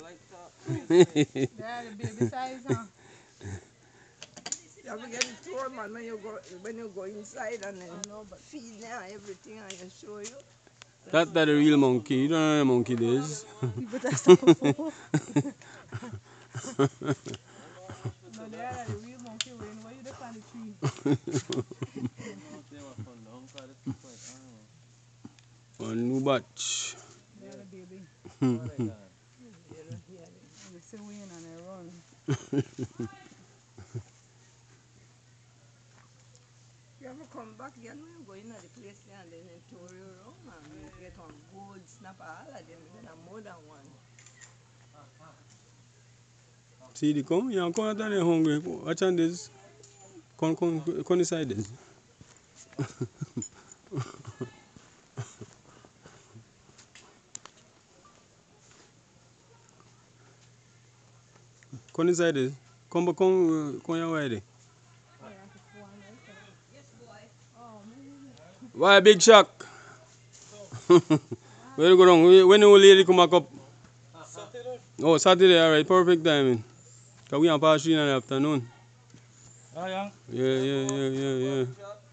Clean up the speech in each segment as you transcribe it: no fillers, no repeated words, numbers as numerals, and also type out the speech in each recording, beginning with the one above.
They're the baby size, huh? You have to get the tour, man, when you go inside and then feed them and everything, and I show you. That's the real monkey. You don't know the monkey days. People that stop before. No, they are the real monkey rain. Where you find the tree? One new batch. They are the baby. You We see win and they run. ever come back again when you go in at the place there and then they tour you around and you get on good snap all of them, then more than one. See the come? You come out and you're hungry. Watch on this. Come inside this. Come inside this. Come your way there. Why big shock? Where you go down? When the old lady come back up? Saturday. Oh, Saturday, alright, perfect timing. Because we are past 3 in the afternoon. Ah, yeah. Yeah.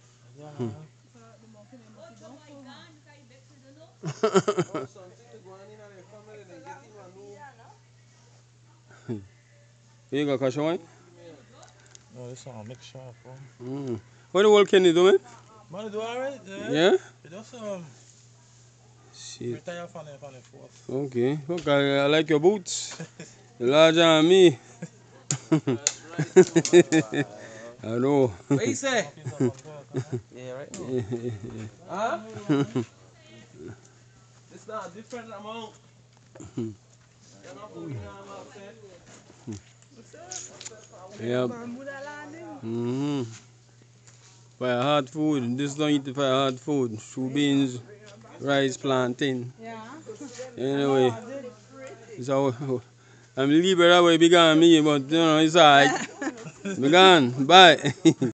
You got cash wine? No, this one mixture of What the whole Kenny do, man? Man, do alright, Yeah? You just Shit. retire from the force. Okay. I like your boots. You're larger than me. I know. What you say? Yeah, right. Huh? It's not a different amount. Yeah. Fire hard food. This don't eat the fire hard food. Shoe beans, rice, plantain. Yeah. Anyway. So I'm liberal way big on me, but you know it's alright. Big on. Bye.